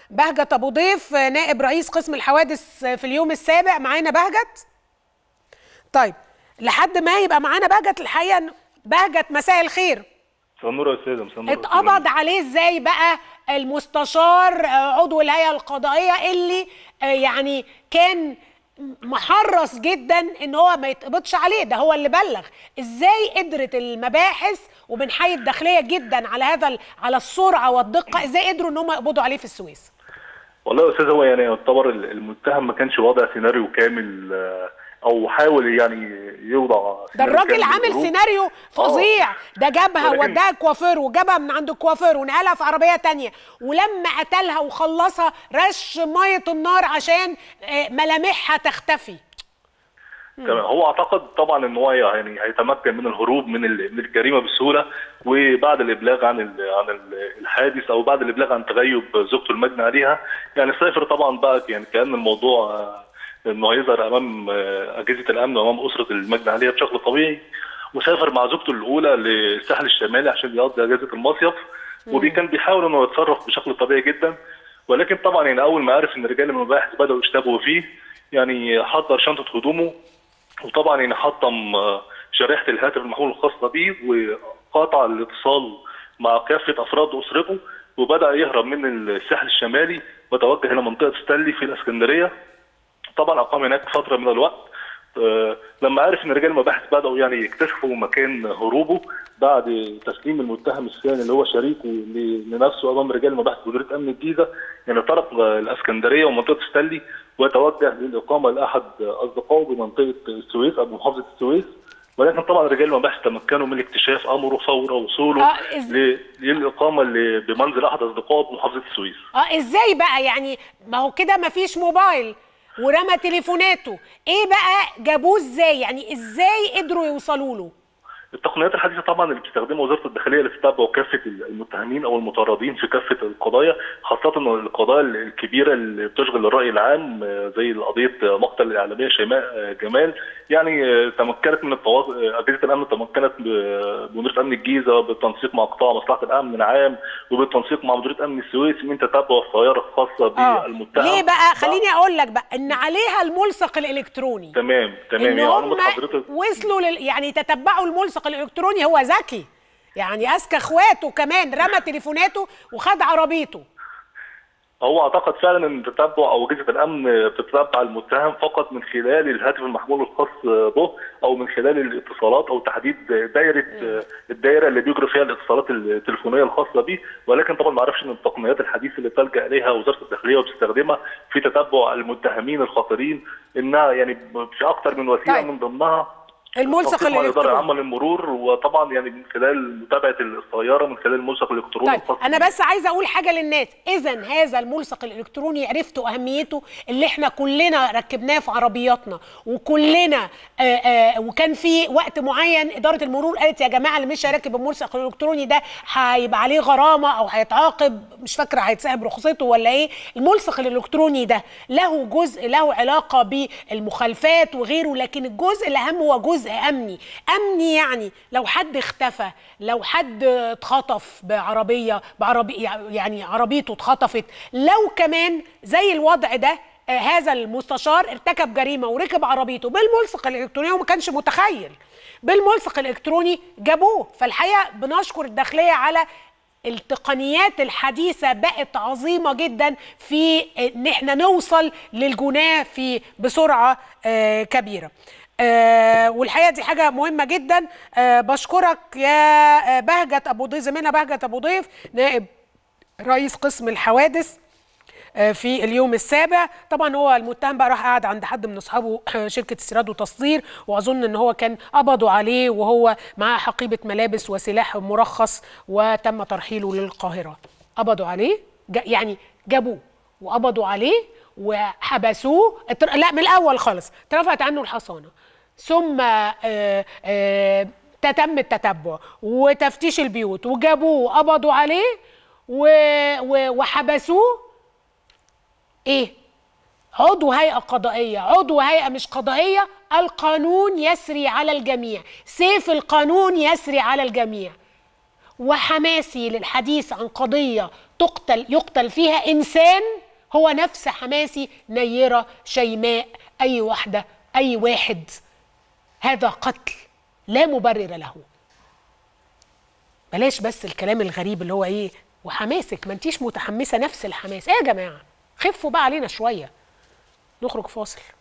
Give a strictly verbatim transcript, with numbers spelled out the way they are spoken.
بهجت ابو ضيف نائب رئيس قسم الحوادث في اليوم السابع. معانا بهجت؟ طيب لحد ما يبقى معانا بهجت، الحقيقه بهجت مساء الخير. مساء النور يا استاذه. مساء النور. اتقبض عليه ازاي بقى المستشار عضو الهيئه القضائيه اللي يعني كان محرص جدا ان هو ما يتقبضش عليه؟ ده هو اللي بلغ. ازاي قدرت المباحث وبنحيي الداخليه جدا على هذا على السرعه والدقه، ازاي قدروا ان هم يقبضوا عليه في السويس؟ والله يا استاذ هو يعني يعتبر المتهم ما كانش واضع سيناريو كامل او حاول يعني يوضع ده الراجل عامل سيناريو فظيع. ده جابها ووداها كوافير وجابها من عند الكوافير ونقلها في عربيه ثانيه، ولما قتلها وخلصها رش ميه النار عشان ملامحها تختفي. تمام. هو اعتقد طبعا ان هو يعني هيتمكن من الهروب من من الجريمه بسهوله، وبعد الابلاغ عن عن الحادث او بعد الابلاغ عن تغيب زوجته المجني عليها يعني سافر طبعا بقى يعني كأن الموضوع انه هيظهر امام اجهزه الامن وامام اسره المجني عليها بشكل طبيعي، وسافر مع زوجته الاولى للساحل الشمالي عشان يقضي اجازه المصيف، وبي كان بيحاول انه يتصرف بشكل طبيعي جدا. ولكن طبعا يعني اول ما عرف ان رجال المباحث بداوا يشتبهوا فيه يعني حضر شنطه هدومه، وطبعا يعني حطم شريحه الهاتف المحمول الخاصه بيه وقاطع الاتصال مع كافه افراد اسرته، وبدا يهرب من الساحل الشمالي وتوجه الى منطقه ستانلي في الاسكندريه. طبعا اقام هناك فتره من الوقت. أه لما عرف ان رجال المباحث بداوا يعني يكتشفوا مكان هروبه بعد تسليم المتهم الثاني اللي هو شريكه لنفسه امام رجال المباحث مديريه امن الجيزه، يعني ترك الاسكندريه ومنطقه ستانلي وتوجه للاقامه لاحد اصدقائه بمنطقه السويس او بمحافظه السويس. ولكن طبعا رجال المباحث تمكنوا من اكتشاف امره فور وصوله آه للاقامه بمنزل احد اصدقائه بمحافظه السويس. اه ازاي بقى يعني؟ ما هو كده ما فيش موبايل ورمى تليفوناته، ايه بقى جابوه ازاي؟ يعني ازاي قدروا يوصلوا له؟ التقنيات الحديثه طبعا اللي بتستخدمها وزاره الداخليه لتتبع كافه المتهمين او المطاردين في كافه القضايا، خاصه القضايا الكبيره اللي بتشغل الراي العام زي قضيه مقتل الاعلاميه شيماء جمال. يعني تمكنت من التواصل، اجهزه الامن تمكنت بمديريه امن الجيزه بالتنسيق مع قطاع مصلحه الامن العام وبالتنسيق مع مديريه امن السويس من تتبع السياره الخاصه بالمتهم. ليه بقى؟ خليني اقول لك بقى ان عليها الملصق الالكتروني. تمام تمام. يعني هم وصلوا لل... يعني تتبعوا الملصق الالكتروني. هو ذكي يعني، اذكى اخواته كمان، رمى تليفوناته وخد عربيته. هو اعتقد فعلا ان تتبع او اجهزه الامن بتتبع المتهم فقط من خلال الهاتف المحمول الخاص به او من خلال الاتصالات او تحديد دايره الدائره اللي بيجري فيها الاتصالات التليفونيه الخاصه به. ولكن طبعا ما اعرفش ان التقنيات الحديثه اللي بتلجا اليها وزاره الداخليه وبتستخدمها في تتبع المتهمين الخطيرين انها يعني في اكثر من وسيله. طيب. من ضمنها الملصق الالكتروني، الاداره العامه للمرور، وطبعا يعني من خلال متابعه السياره من خلال الملصق الالكتروني. طيب انا بس عايزه اقول حاجه للناس. اذا هذا الملصق الالكتروني عرفتوا اهميته، اللي احنا كلنا ركبناه في عربياتنا وكلنا آآ آآ وكان في وقت معين اداره المرور قالت يا جماعه اللي مش هيركب الملصق الالكتروني ده هيبقى عليه غرامه او هيتعاقب، مش فاكره هيتسحب رخصته ولا ايه. الملصق الالكتروني ده له جزء له علاقه بالمخالفات وغيره، لكن الجزء الاهم هو جزء امني. امني يعني لو حد اختفى، لو حد اتخطف بعربيه بعربيه يعني عربيته اتخطفت، لو كمان زي الوضع ده آه هذا المستشار ارتكب جريمه وركب عربيته بالملصق الالكتروني وما كانش متخيل، بالملصق الالكتروني جابوه. فالحقيقه بنشكر الداخليه على التقنيات الحديثه، بقت عظيمه جدا في ان احنا نوصل للجناه في بسرعه آه كبيره. آه والحقيقه دي حاجه مهمه جدا. آه بشكرك يا بهجت ابو ضيف، زميلنا بهجت ابو ضيف نائب رئيس قسم الحوادث آه في اليوم السابع. طبعا هو المتهم بقى راح قاعد عند حد من اصحابه شركه استيراد وتصدير، واظن ان هو كان قبضوا عليه وهو معاه حقيبه ملابس وسلاح مرخص، وتم ترحيله للقاهره. قبضوا عليه يعني جابوه وقبضوا عليه وحبسوه. لا من الاول خالص اترفعت عنه الحصانه، ثم آآ آآ تم التتبع وتفتيش البيوت وجابوه وقبضوا عليه وحبسوه. ايه؟ عضو هيئه قضائيه، عضو هيئه مش قضائيه. القانون يسري على الجميع، سيف القانون يسري على الجميع. وحماسي للحديث عن قضيه تقتل يقتل فيها انسان هو نفس حماسي نيره شيماء اي واحده اي واحد. هذا قتل لا مبرر له. بلاش بس الكلام الغريب اللي هو ايه وحماسك، ما انتيش متحمسه نفس الحماس. ايه يا جماعه، خفوا بقى علينا شويه. نخرج فاصل.